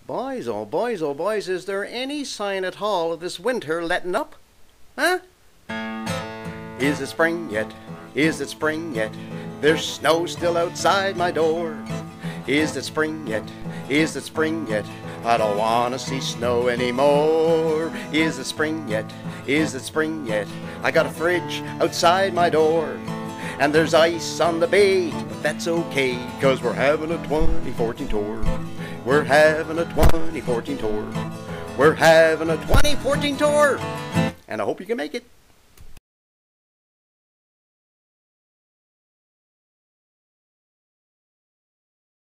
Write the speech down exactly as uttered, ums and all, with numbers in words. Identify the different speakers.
Speaker 1: Boys, oh boys, oh boys, is there any sign at all of this winter letting up? Huh? Is it spring yet? Is it spring yet? There's snow still outside my door. Is it spring yet? Is it spring yet? I don't wanna see snow anymore. Is it spring yet? Is it spring yet? I got a fridge outside my door. And there's ice on the bay, but that's okay, 'cause we're having a twenty fourteen tour. We're having a twenty fourteen tour. We're having a twenty fourteen tour. And I hope you can make it.